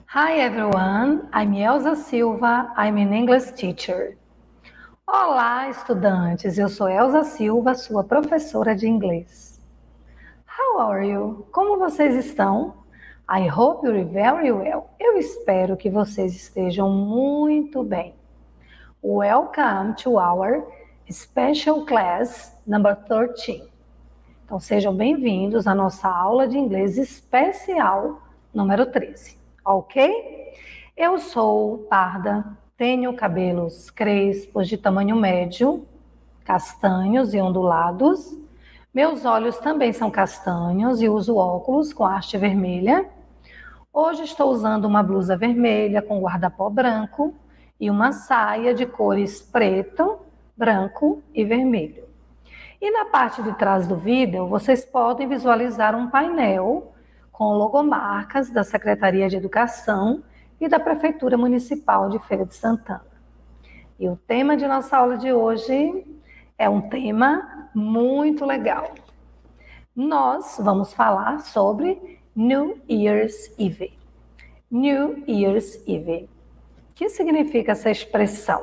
Hi everyone, I'm Elza Silva, I'm an English teacher. Olá, estudantes, eu sou Elza Silva, sua professora de inglês. How are you? Como vocês estão? I hope you're very well. Eu espero que vocês estejam muito bem. Welcome to our special class number 13. Então sejam bem-vindos à nossa aula de inglês especial número 13. Ok? Eu sou parda, tenho cabelos crespos de tamanho médio, castanhos e ondulados. Meus olhos também são castanhos e uso óculos com haste vermelha. Hoje estou usando uma blusa vermelha com guarda-pó branco e uma saia de cores preto, branco e vermelho. E na parte de trás do vídeo, vocês podem visualizar um painel com logomarcas da Secretaria de Educação e da Prefeitura Municipal de Feira de Santana. E o tema de nossa aula de hoje é um tema muito legal. Nós vamos falar sobre New Year's Eve. New Year's Eve. O que significa essa expressão?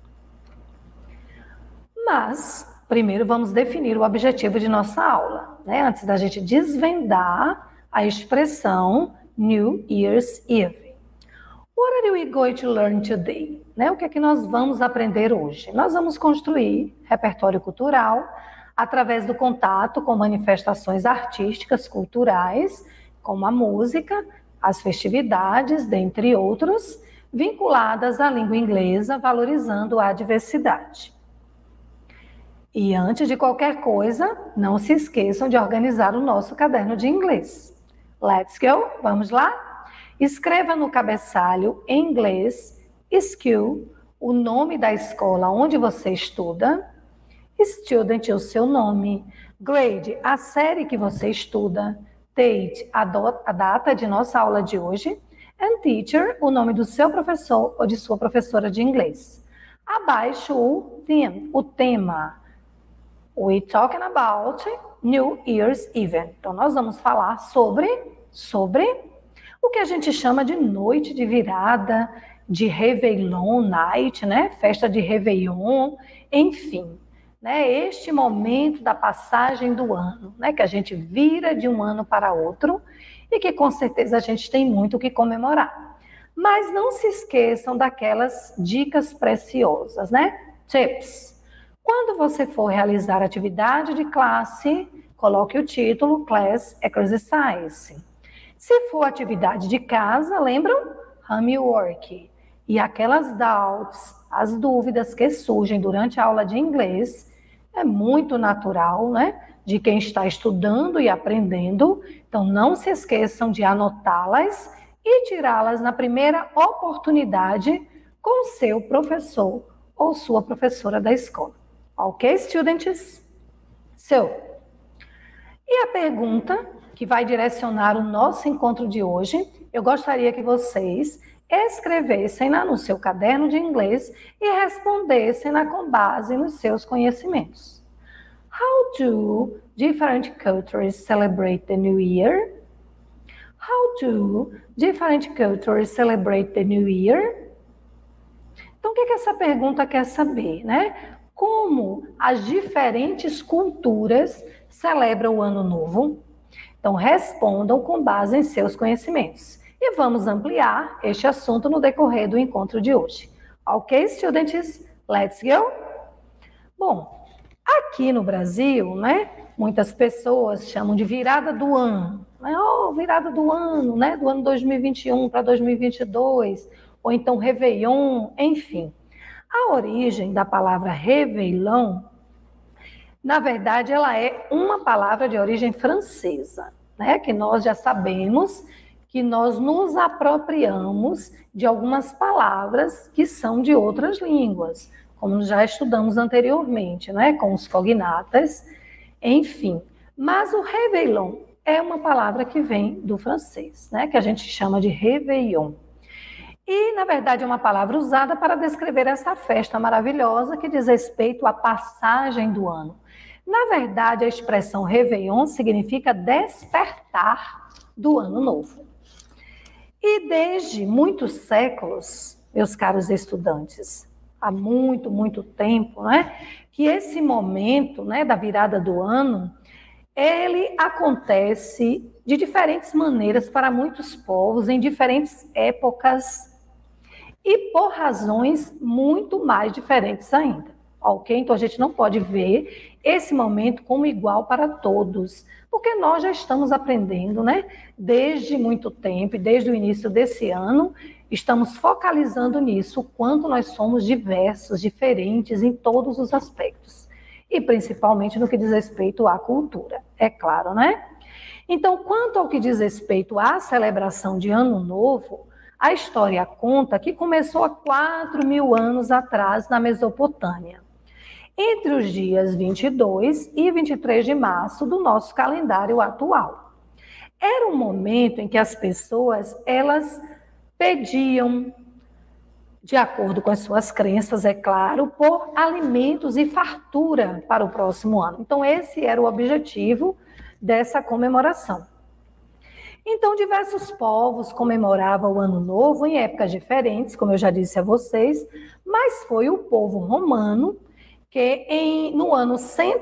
Mas, primeiro vamos definir o objetivo de nossa aula, né? Antes da gente desvendar a expressão New Year's Eve. What are we going to learn today? Né? O que é que nós vamos aprender hoje? Nós vamos construir repertório cultural através do contato com manifestações artísticas, culturais, como a música, as festividades, dentre outros, vinculadas à língua inglesa, valorizando a diversidade. E antes de qualquer coisa, não se esqueçam de organizar o nosso caderno de inglês. Let's go? Vamos lá? Escreva no cabeçalho em inglês, school, o nome da escola onde você estuda, student, o seu nome, grade, a série que você estuda, date, a data de nossa aula de hoje, and teacher, o nome do seu professor ou de sua professora de inglês. Abaixo o theme, o tema. We're talking about New Year's Eve. Então, nós vamos falar sobre o que a gente chama de noite de virada, de Réveillon Night, né? Festa de Réveillon, enfim. Né? Este momento da passagem do ano, né? Que a gente vira de um ano para outro e que com certeza a gente tem muito o que comemorar. Mas não se esqueçam daquelas dicas preciosas, né? Tips. Quando você for realizar atividade de classe, coloque o título Class Exercise. Se for atividade de casa, lembram? Homework. E aquelas doubts, as dúvidas que surgem durante a aula de inglês, é muito natural, né? De quem está estudando e aprendendo. Então, não se esqueçam de anotá-las e tirá-las na primeira oportunidade com seu professor ou sua professora da escola. Ok, students? E a pergunta que vai direcionar o nosso encontro de hoje, eu gostaria que vocês escrevessem no seu caderno de inglês e respondessem com base nos seus conhecimentos. How do different cultures celebrate the New Year? How do different cultures celebrate the New Year? Então, o que essa pergunta quer saber, né? Como as diferentes culturas celebram o Ano Novo? Então, respondam com base em seus conhecimentos. E vamos ampliar este assunto no decorrer do encontro de hoje. Ok, students? Let's go? Bom, aqui no Brasil, né, muitas pessoas chamam de virada do ano. Né? Oh, virada do ano, né, do ano 2021 para 2022, ou então Réveillon, enfim. A origem da palavra Réveillon, na verdade, ela é uma palavra de origem francesa, né? Que nós já sabemos que nós nos apropriamos de algumas palavras que são de outras línguas, como já estudamos anteriormente, né? Com os cognatas, enfim. Mas o Réveillon é uma palavra que vem do francês, né? Que a gente chama de Réveillon. E, na verdade, é uma palavra usada para descrever essa festa maravilhosa que diz respeito à passagem do ano. Na verdade, a expressão Réveillon significa despertar do ano novo. E desde muitos séculos, meus caros estudantes, há muito, muito tempo, né, que esse momento, né, da virada do ano, ele acontece de diferentes maneiras para muitos povos, em diferentes épocas e por razões muito mais diferentes ainda, ok? Então a gente não pode ver esse momento como igual para todos, porque nós já estamos aprendendo, né? Desde muito tempo, desde o início desse ano, estamos focalizando nisso, o quanto nós somos diversos, diferentes em todos os aspectos, e principalmente no que diz respeito à cultura, é claro, né? Então, quanto ao que diz respeito à celebração de Ano Novo, a história conta que começou há 4.000 anos atrás na Mesopotâmia, entre os dias 22 e 23 de março do nosso calendário atual. Era um momento em que as pessoas, elas pediam, de acordo com as suas crenças, é claro, por alimentos e fartura para o próximo ano. Então, esse era o objetivo dessa comemoração. Então, diversos povos comemoravam o Ano Novo em épocas diferentes, como eu já disse a vocês, mas foi o povo romano que, no ano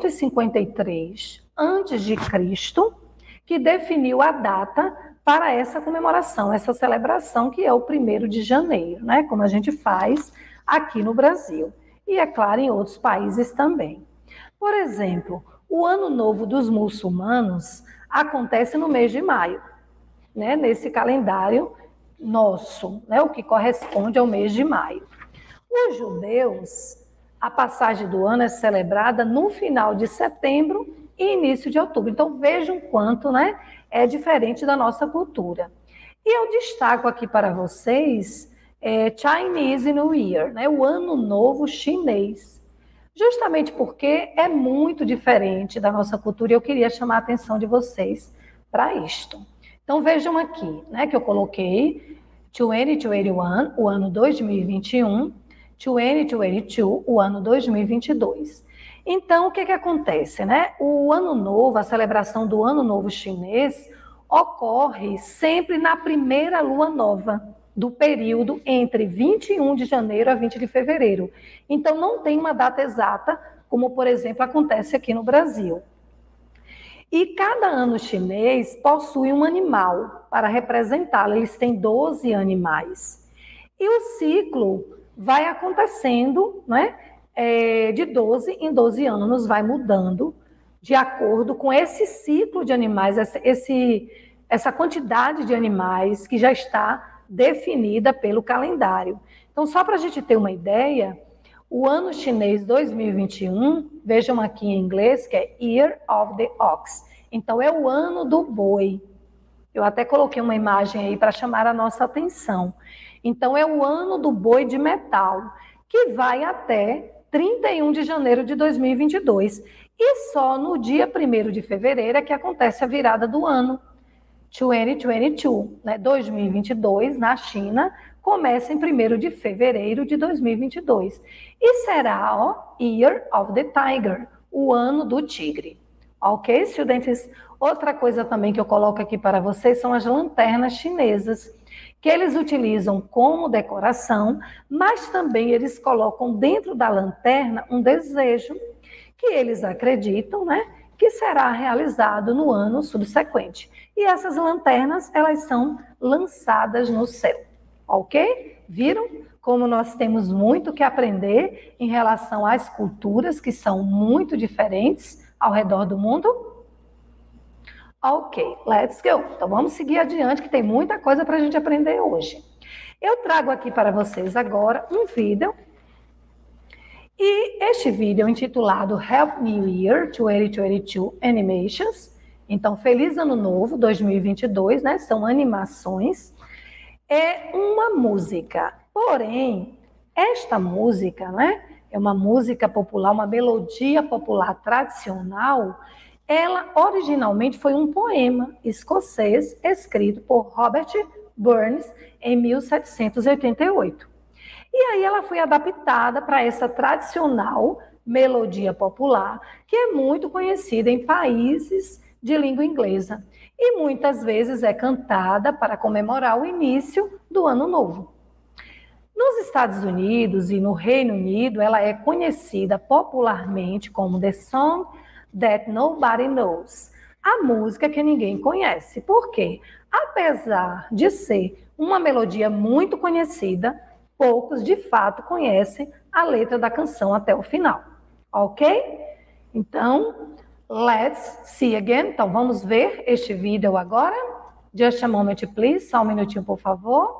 153 a.C., que definiu a data para essa comemoração, essa celebração, que é o 1º de janeiro, né? Como a gente faz aqui no Brasil. E, é claro, em outros países também. Por exemplo, o Ano Novo dos muçulmanos acontece no mês de maio, né, nesse calendário nosso, né, o que corresponde ao mês de maio. Os judeus, a passagem do ano é celebrada no final de setembro e início de outubro. Então, vejam quanto, né, é diferente da nossa cultura. E eu destaco aqui para vocês Chinese New Year, né, o Ano Novo Chinês, justamente porque é muito diferente da nossa cultura e eu queria chamar a atenção de vocês para isto. Então, vejam aqui, né, que eu coloquei 2021, o ano 2021, 2022, o ano 2022. Então, o que acontece, né? O Ano Novo, a celebração do Ano Novo Chinês, ocorre sempre na primeira lua nova do período entre 21 de janeiro a 20 de fevereiro. Então, não tem uma data exata, como, por exemplo, acontece aqui no Brasil. E cada ano chinês possui um animal para representá-lo. Eles têm 12 animais. E o ciclo vai acontecendo, né? De 12 em 12 anos, vai mudando de acordo com esse ciclo de animais, essa quantidade de animais que já está definida pelo calendário. Então, só para a gente ter uma ideia, o ano chinês 2021, vejam aqui em inglês, que é Year of the Ox. Então, é o ano do boi. Eu até coloquei uma imagem aí para chamar a nossa atenção. Então, é o ano do boi de metal, que vai até 31 de janeiro de 2022. E só no dia 1º de fevereiro é que acontece a virada do ano. 2022, né? 2022, na China, começa em 1º de fevereiro de 2022. E será, ó, Year of the Tiger, o ano do tigre. Ok, estudantes? Outra coisa também que eu coloco aqui para vocês são as lanternas chinesas, que eles utilizam como decoração, mas também eles colocam dentro da lanterna um desejo que eles acreditam, né, que será realizado no ano subsequente. E essas lanternas, elas são lançadas no céu, ok? Viram como nós temos muito que aprender em relação às culturas que são muito diferentes ao redor do mundo? Ok, let's go. Então vamos seguir adiante, que tem muita coisa para a gente aprender hoje. Eu trago aqui para vocês agora um vídeo. E este vídeo é intitulado Help New Year 2022 Animations. Então, Feliz Ano Novo 2022, né? São animações. É uma música. Porém, esta música, né? É uma música popular, uma melodia popular tradicional. Ela originalmente foi um poema escocês escrito por Robert Burns em 1788. E aí ela foi adaptada para essa tradicional melodia popular, que é muito conhecida em países de língua inglesa. e muitas vezes é cantada para comemorar o início do Ano Novo. Nos Estados Unidos e no Reino Unido, ela é conhecida popularmente como The Song That Nobody Knows, a música que ninguém conhece. Por quê? Apesar de ser uma melodia muito conhecida, poucos de fato conhecem a letra da canção até o final, ok? Então, let's see again. Então, vamos ver este vídeo agora. Just a moment, please. Só um minutinho, por favor.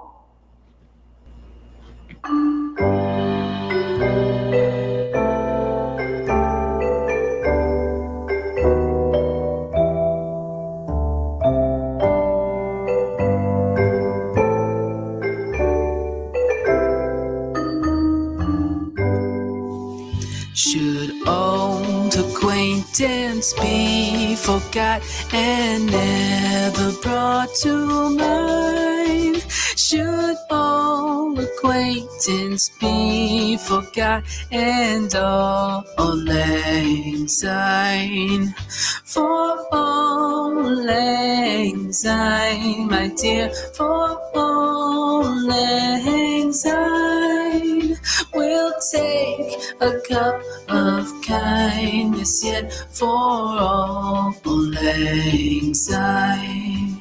Should old acquaintance be forgot and never brought to mind? Should old acquaintance be forgot and all lang syne? For all lang syne, my dear, for all lang syne. We'll take a cup of kindness yet for all lang syne.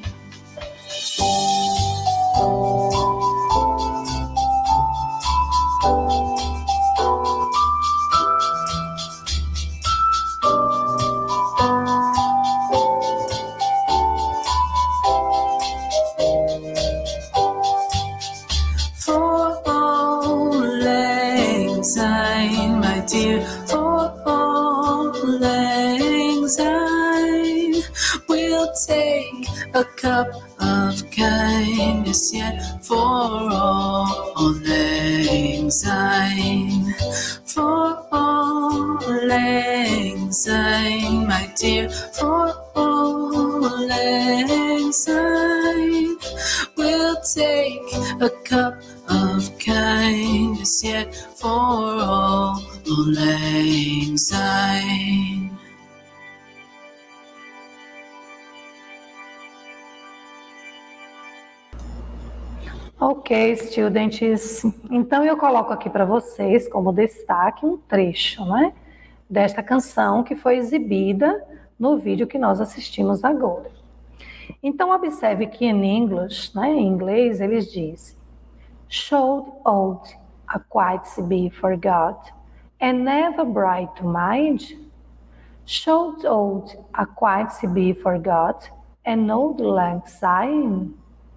My dear, for all lang syne, we'll take a cup of kindness yet for all lang syne. For all lang syne, my dear, for all lang syne, we'll take a cup of kindness yet for all lang syne. Ok, students. Então eu coloco aqui para vocês como destaque um trecho, né, desta canção que foi exibida no vídeo que nós assistimos agora. Então observe que em English, né, em inglês, eles dizem: Should old acquaintance be forgot and never bright to mind? Should old acquaintance be forgot and old lang syne?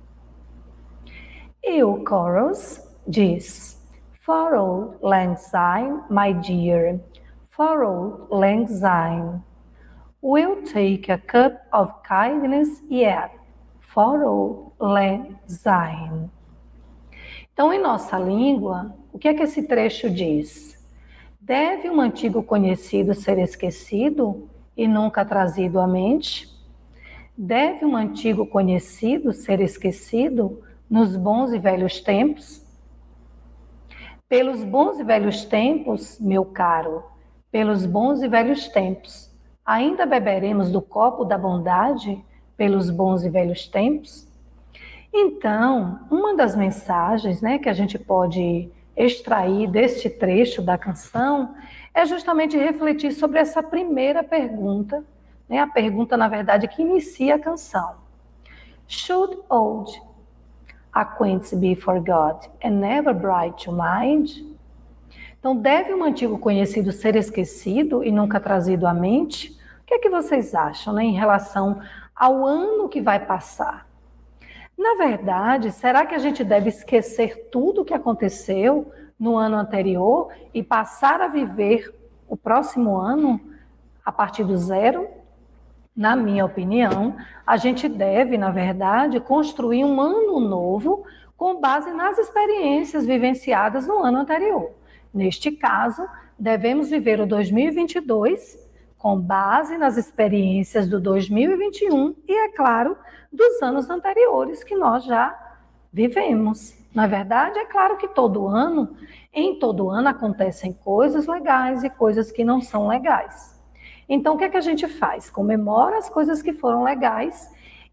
E o chorus diz: For old lang syne, my dear, for old lang syne, we'll take a cup of kindness yet for old lang syne. Então, em nossa língua, o que é que esse trecho diz? Deve um antigo conhecido ser esquecido e nunca trazido à mente? Deve um antigo conhecido ser esquecido nos bons e velhos tempos? Pelos bons e velhos tempos, meu caro, pelos bons e velhos tempos, ainda beberemos do copo da bondade pelos bons e velhos tempos? Então, uma das mensagens, né, que a gente pode extrair deste trecho da canção é justamente refletir sobre essa primeira pergunta, né, a pergunta, na verdade, que inicia a canção. Should old acquaintance be forgot and never bright to mind? Então, deve um antigo conhecido ser esquecido e nunca trazido à mente? O que é que vocês acham, né, em relação ao ano que vai passar? Na verdade, será que a gente deve esquecer tudo o que aconteceu no ano anterior e passar a viver o próximo ano a partir do zero? Na minha opinião, a gente deve, na verdade, construir um ano novo com base nas experiências vivenciadas no ano anterior. Neste caso, devemos viver o 2022 com base nas experiências do 2021 e, é claro, dos anos anteriores que nós já vivemos. Na verdade, é claro que em todo ano acontecem coisas legais e coisas que não são legais. Então, o que é que a gente faz? Comemora as coisas que foram legais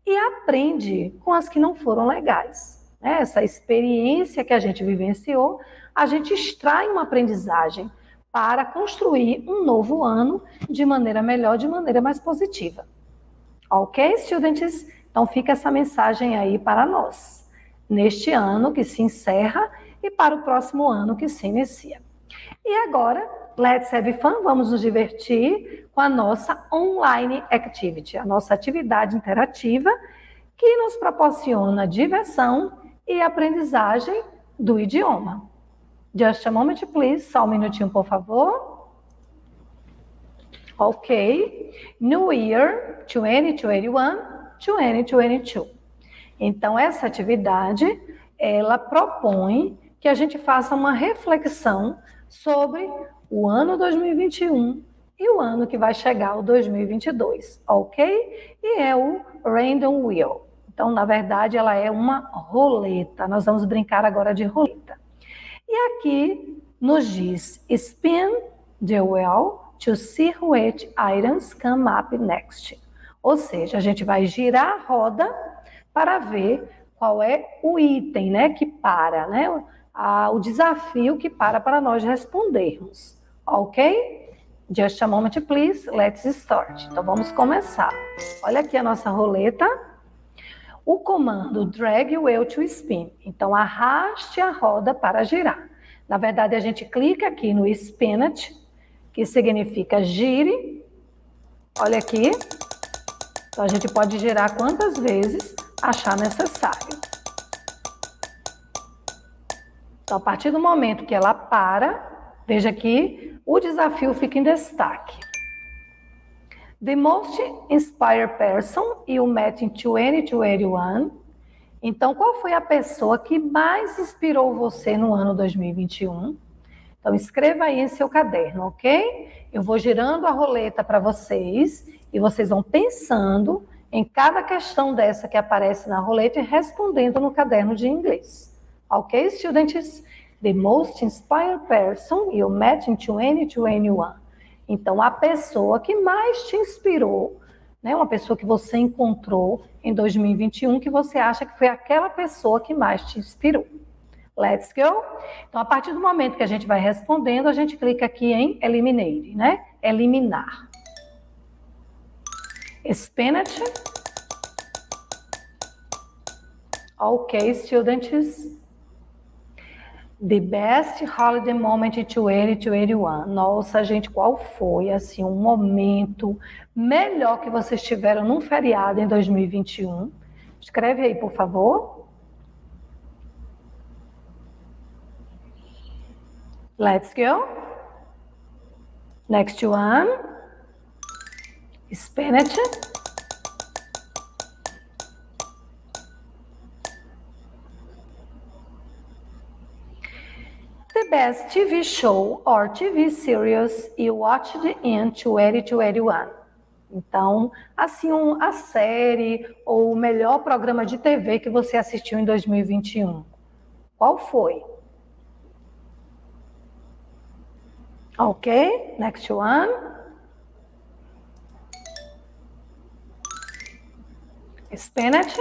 e aprende com as que não foram legais. Essa experiência que a gente vivenciou, a gente extrai uma aprendizagem para construir um novo ano de maneira melhor, de maneira mais positiva. Ok, students? Então fica essa mensagem aí para nós, neste ano que se encerra e para o próximo ano que se inicia. E agora, let's have fun, vamos nos divertir com a nossa online activity, a nossa atividade interativa que nos proporciona diversão e aprendizagem do idioma. Just a moment, please. Só um minutinho, por favor. Ok. New Year 2021, 2022. Então, essa atividade, ela propõe que a gente faça uma reflexão sobre o ano 2021 e o ano que vai chegar, o 2022, ok? E é o Random Wheel. Então, na verdade, ela é uma roleta. Nós vamos brincar agora de roleta. E aqui nos diz, spin the wheel to see which items come up next. Ou seja, a gente vai girar a roda para ver qual é o item, né, que para, né, o desafio que para nós respondermos. Ok? Just a moment, please. Let's start. Então, vamos começar. Olha aqui a nossa roleta. O comando drag wheel to spin. Então, arraste a roda para girar. Na verdade, a gente clica aqui no spin it, que significa gire. Olha aqui. Então, a gente pode girar quantas vezes achar necessário. Então, a partir do momento que ela para, veja que o desafio fica em destaque. The most inspired person you met in 2021. Então, qual foi a pessoa que mais inspirou você no ano 2021? Então, escreva aí em seu caderno, ok? Eu vou girando a roleta para vocês e vocês vão pensando em cada questão dessa que aparece na roleta e respondendo no caderno de inglês. Ok, students? The most inspired person you met in 2021. Então, a pessoa que mais te inspirou, né? Uma pessoa que você encontrou em 2021, que você acha que foi aquela pessoa que mais te inspirou. Let's go? Então, a partir do momento que a gente vai respondendo, a gente clica aqui em Eliminate, né? Eliminar. Spin it. Ok, students. The best holiday moment in 2021. Nossa, gente, qual foi, assim, um momento melhor que vocês tiveram num feriado em 2021? Escreve aí, por favor. Let's go. Next one. Spinach. The best TV show or TV series you watched in 2021. Então, assim, a série ou o melhor programa de TV que você assistiu em 2021. Qual foi? Ok, next one. Spinach.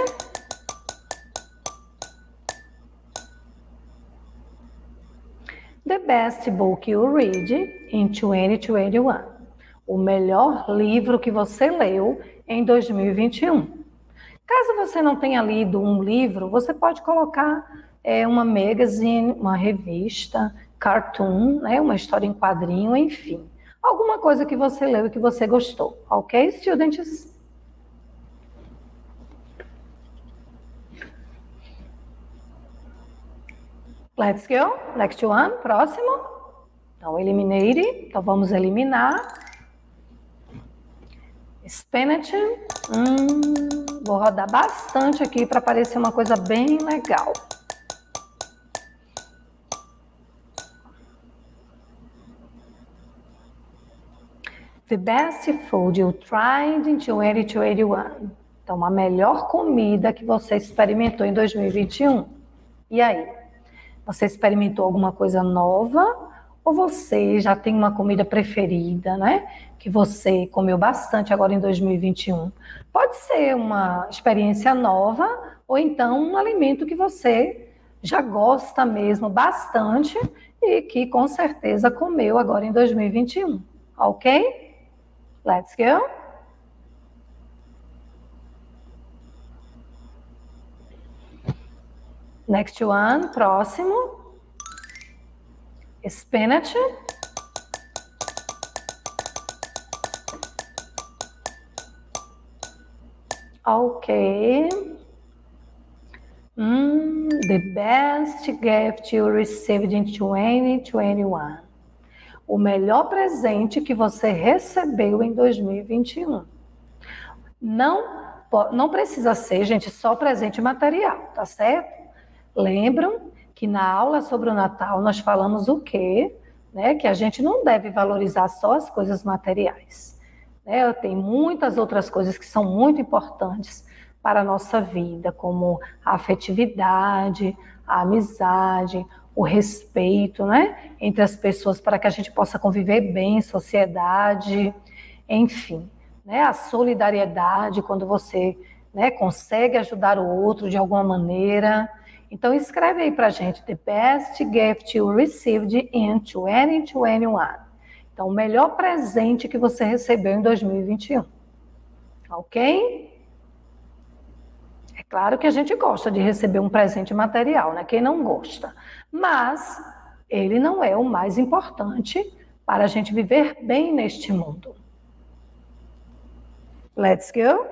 The best book you read in 2021. O melhor livro que você leu em 2021. Caso você não tenha lido um livro, você pode colocar uma magazine, uma revista, cartoon, né, uma história em quadrinho, enfim. Alguma coisa que você leu e que você gostou. Ok, students? Let's go. Next one. Próximo. Então, eliminate. Então, vamos eliminar. Spinach. Vou rodar bastante aqui para parecer uma coisa bem legal. The best food you tried in 2021. Então, a melhor comida que você experimentou em 2021. E aí? Você experimentou alguma coisa nova Ou você já tem uma comida preferida, né? Que você comeu bastante agora em 2021. Pode ser uma experiência nova, ou então um alimento que você já gosta mesmo bastante e que com certeza comeu agora em 2021. Ok? Let's go! Next one, próximo. Spinach. Ok. The best gift you received in 2021. O melhor presente que você recebeu em 2021. Não precisa ser, gente, só presente material, tá certo? Lembram que na aula sobre o Natal nós falamos o quê? Né? Que a gente não deve valorizar só as coisas materiais. Né? Tem muitas outras coisas que são muito importantes para a nossa vida, como a afetividade, a amizade, o respeito, né? Entre as pessoas para que a gente possa conviver bem em sociedade, enfim. Né? A solidariedade, quando você, né, consegue ajudar o outro de alguma maneira. Então, escreve aí pra gente, the best gift you received in 2021. Então, o melhor presente que você recebeu em 2021. Ok? É claro que a gente gosta de receber um presente material, né? Quem não gosta? Mas ele não é o mais importante para a gente viver bem neste mundo. Let's go.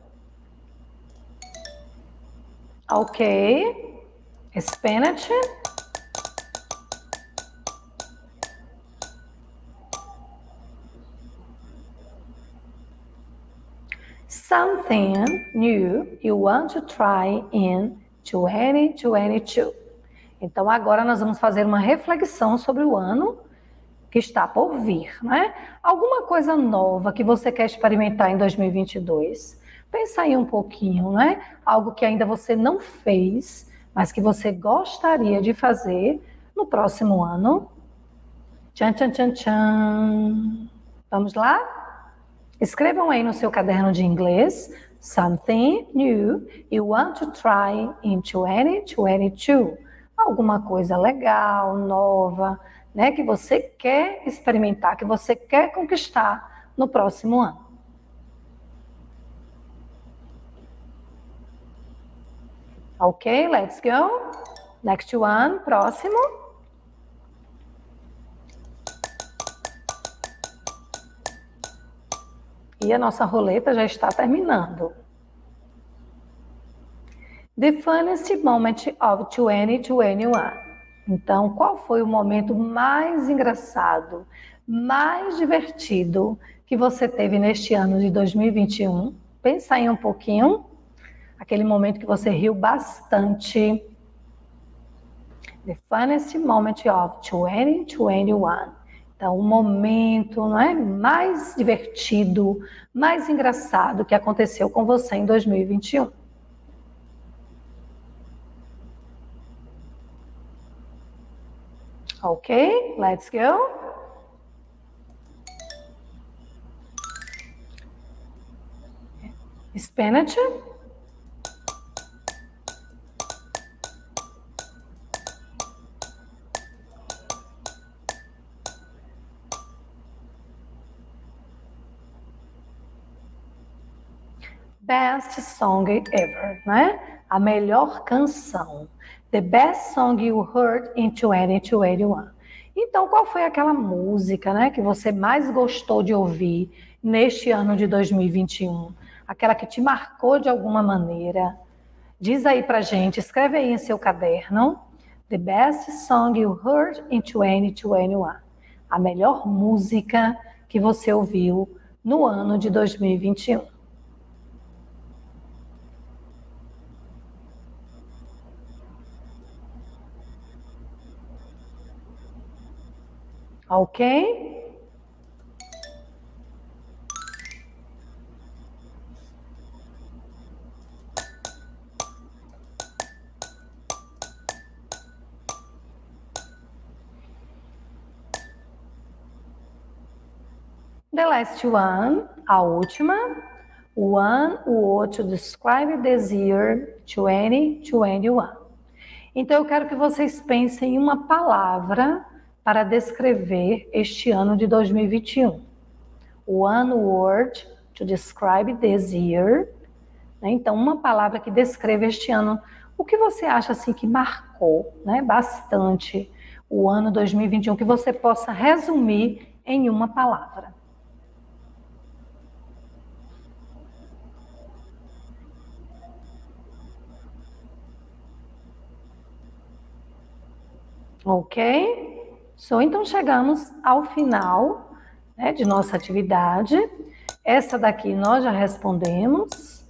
Ok. Spinach. Something new you want to try in 2022. Então agora nós vamos fazer uma reflexão sobre o ano que está por vir, né? Alguma coisa nova que você quer experimentar em 2022? Pensa aí um pouquinho, né? Algo que ainda você não fez, mas que você gostaria de fazer no próximo ano. Tchan, tchan, tchan, tchan. Vamos lá? Escrevam aí no seu caderno de inglês, something new you want to try in 2022. Alguma coisa legal, nova, né, que você quer experimentar, que você quer conquistar no próximo ano. Ok, let's go. Next one, próximo. E a nossa roleta já está terminando. The funniest moment of 2021. Então, qual foi o momento mais engraçado, mais divertido que você teve neste ano de 2021? Pensa aí um pouquinho. Aquele momento que você riu bastante. The funniest moment of 2021. Então, o momento, não é, mais divertido, mais engraçado que aconteceu com você em 2021. Ok, let's go. Spinach. Best song ever, né? A melhor canção. The best song you heard in 2021. Então, qual foi aquela música, né, que você mais gostou de ouvir neste ano de 2021? Aquela que te marcou de alguma maneira? Diz aí pra gente, escreve aí em seu caderno. The best song you heard in 2021. A melhor música que você ouviu no ano de 2021. Ok? The last one, a última. One word to describe this year 2021. Então, eu quero que vocês pensem em uma palavra para descrever este ano de 2021. One word to describe this year. Então, uma palavra que descreva este ano. O que você acha assim que marcou, né, bastante o ano 2021, que você possa resumir em uma palavra? Ok? Então chegamos ao final, né, de nossa atividade. Essa daqui nós já respondemos.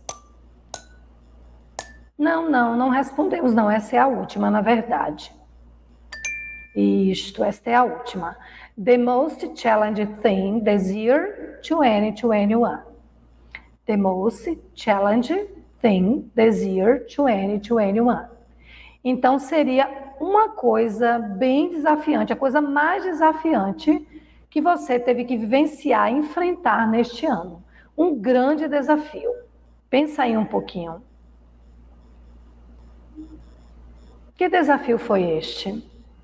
Não respondemos, não. Essa é a última, na verdade. Esta é a última. The most challenging thing this year 2021. The most challenging thing this year 2021. Então, seria uma coisa bem desafiante, a coisa mais desafiante que você teve que vivenciar, enfrentar neste ano. Um grande desafio. Pensa aí um pouquinho. Que desafio foi este?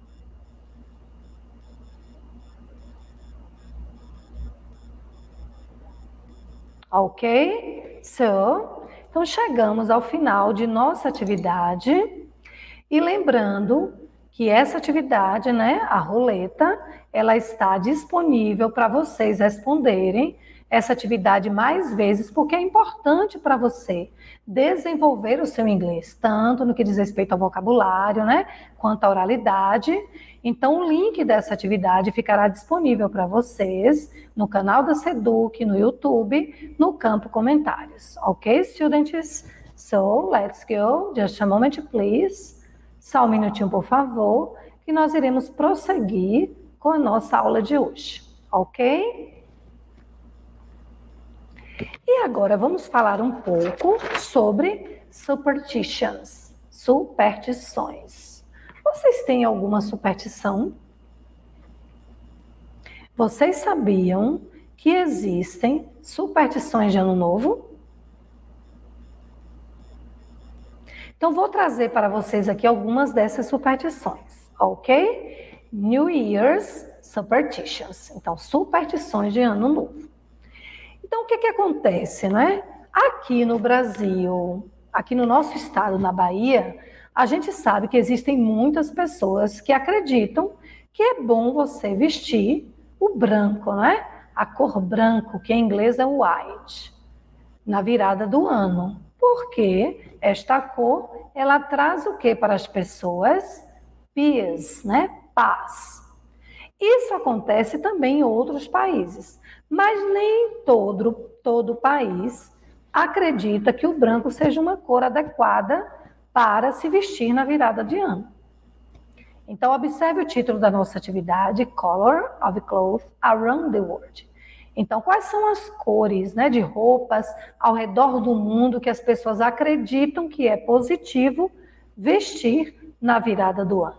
Ok? Então chegamos ao final de nossa atividade e lembrando que essa atividade, né, a roleta, ela está disponível para vocês responderem essa atividade mais vezes, porque é importante para você desenvolver o seu inglês, tanto no que diz respeito ao vocabulário, né, quanto à oralidade. Então, o link dessa atividade ficará disponível para vocês no canal da Seduc, no YouTube, no campo comentários. Ok, students? So, let's go. Just a moment, please. Só um minutinho, por favor, que nós iremos prosseguir com a nossa aula de hoje. Ok? E agora vamos falar um pouco sobre superstitions, superstições. Vocês têm alguma superstição? Vocês sabiam que existem superstições de Ano Novo? Então, vou trazer para vocês aqui algumas dessas superstições, ok? New Year's Superstitions. Então, superstições de Ano Novo. Então, o que acontece, né? Aqui no Brasil, aqui no nosso estado, na Bahia, a gente sabe que existem muitas pessoas que acreditam que é bom você vestir o branco, né? A cor branco, que em inglês é white, na virada do ano. Porque esta cor, ela traz o que para as pessoas? Peace, né? Paz. Isso acontece também em outros países, mas nem todo país acredita que o branco seja uma cor adequada para se vestir na virada de ano. Então, observe o título da nossa atividade, Color of Clothes Around the World. Então, quais são as cores, né, de roupas ao redor do mundo que as pessoas acreditam que é positivo vestir na virada do ano?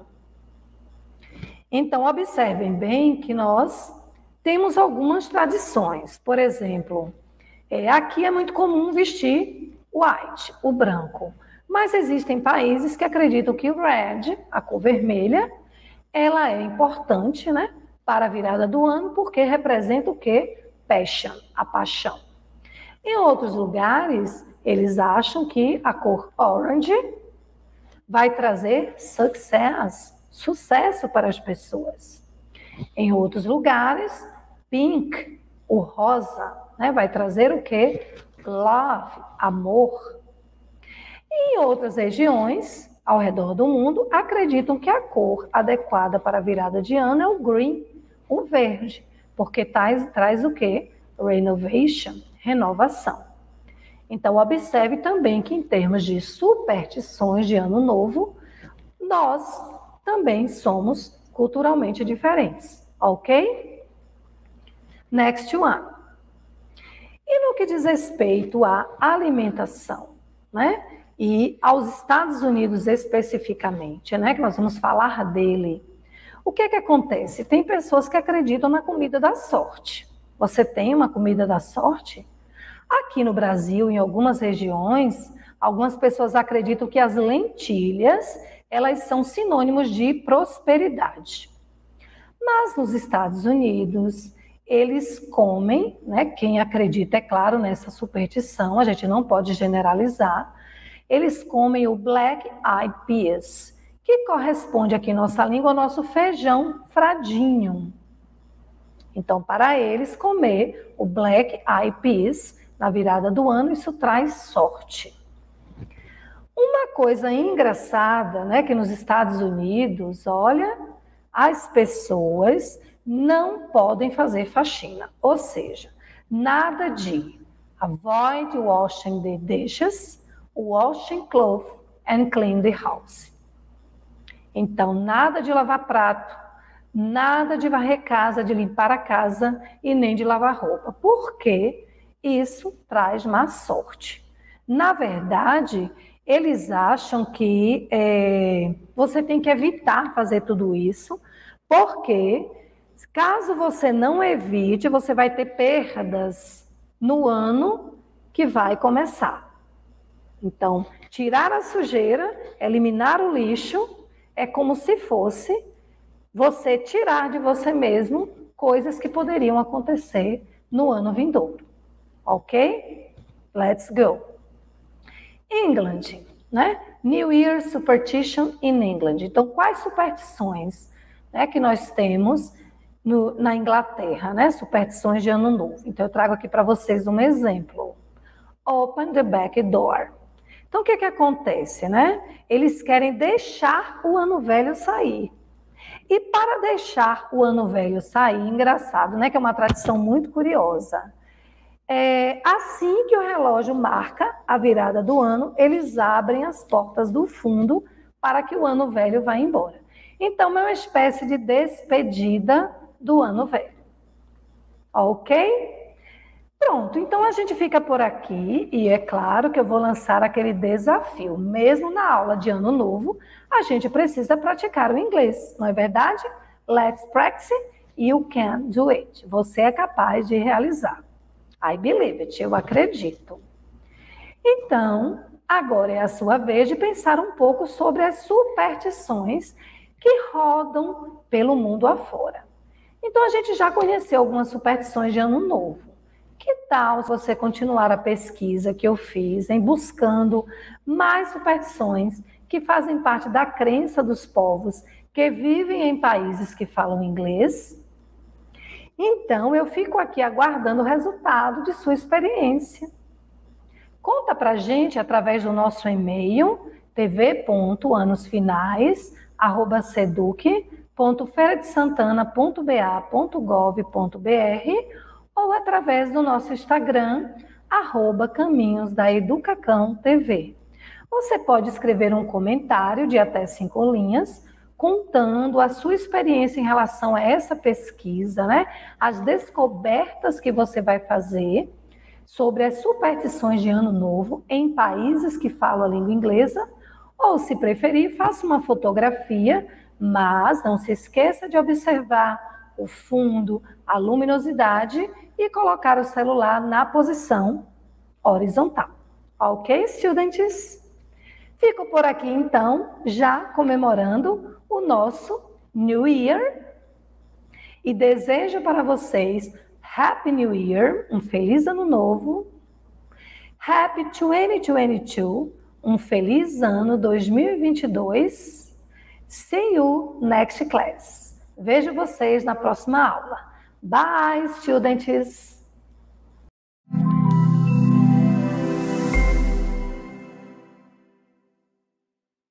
Então, observem bem que nós temos algumas tradições. Por exemplo, aqui é muito comum vestir white, o branco. Mas existem países que acreditam que o red, a cor vermelha, ela é importante, né, para a virada do ano, porque representa o quê? Passion, a paixão. Em outros lugares, eles acham que a cor orange vai trazer sucesso para as pessoas. Em outros lugares, pink, o rosa, né, vai trazer o quê? Love, amor. Em outras regiões, ao redor do mundo, acreditam que a cor adequada para a virada de ano é o green, o verde, porque traz o quê? Renovation, renovação. Então, observe também que em termos de superstições de Ano Novo, nós também somos culturalmente diferentes, ok? Next one. E no que diz respeito à alimentação, né? E aos Estados Unidos especificamente, né? Que nós vamos falar dele. O que acontece? Tem pessoas que acreditam na comida da sorte. Você tem uma comida da sorte? Aqui no Brasil, em algumas regiões, algumas pessoas acreditam que as lentilhas, elas são sinônimos de prosperidade. Mas nos Estados Unidos, eles comem, né? Quem acredita, é claro, nessa superstição, a gente não pode generalizar, eles comem o Black Eyed Peas, que corresponde aqui em nossa língua ao nosso feijão fradinho. Então, para eles, comer o Black Eyed Peas na virada do ano, isso traz sorte. Uma coisa engraçada, né, que nos Estados Unidos, olha, as pessoas não podem fazer faxina, ou seja, nada de avoid washing the dishes, washing clothes and clean the house. Então, nada de lavar prato, nada de varrer casa, de limpar a casa e nem de lavar roupa, porque isso traz má sorte. Na verdade, eles acham que você tem que evitar fazer tudo isso, porque caso você não evite, você vai ter perdas no ano que vai começar. Então, tirar a sujeira, eliminar o lixo, é como se fosse você tirar de você mesmo coisas que poderiam acontecer no ano vindouro. Ok? Let's go. England, né? New Year Superstition in England. Então, quais superstições, né, que nós temos na Inglaterra, né? Superstições de Ano Novo. Então, eu trago aqui para vocês um exemplo. Open the back door. Então, o que acontece, né? Eles querem deixar o ano velho sair. E para deixar o ano velho sair, engraçado, né? Que é uma tradição muito curiosa. Assim que o relógio marca a virada do ano, eles abrem as portas do fundo para que o ano velho vá embora. Então, é uma espécie de despedida do ano velho. Ok? Pronto, então a gente fica por aqui e é claro que eu vou lançar aquele desafio. Mesmo na aula de ano novo, a gente precisa praticar o inglês, não é verdade? Let's practice, you can do it. Você é capaz de realizar. I believe it, eu acredito. Então, agora é a sua vez de pensar um pouco sobre as superstições que rodam pelo mundo afora. Então, a gente já conheceu algumas superstições de ano novo. Que tal se você continuar a pesquisa que eu fiz em buscando mais superstições que fazem parte da crença dos povos que vivem em países que falam inglês? Então, eu fico aqui aguardando o resultado de sua experiência. Conta pra gente através do nosso e-mail tv.anosfinais@seduc.feiradesantana.ba.gov.br ou através do nosso Instagram, @caminhosdaeducacãotv. Você pode escrever um comentário de até 5 linhas, contando a sua experiência em relação a essa pesquisa, né? As descobertas que você vai fazer sobre as superstições de Ano Novo em países que falam a língua inglesa, ou, se preferir, faça uma fotografia, mas não se esqueça de observar o fundo, a luminosidade e colocar o celular na posição horizontal. Ok, students? Fico por aqui, então, já comemorando o nosso New Year e desejo para vocês Happy New Year, um feliz ano novo, Happy 2022, um feliz ano 2022. See you next class. Vejo vocês na próxima aula. Bye, students!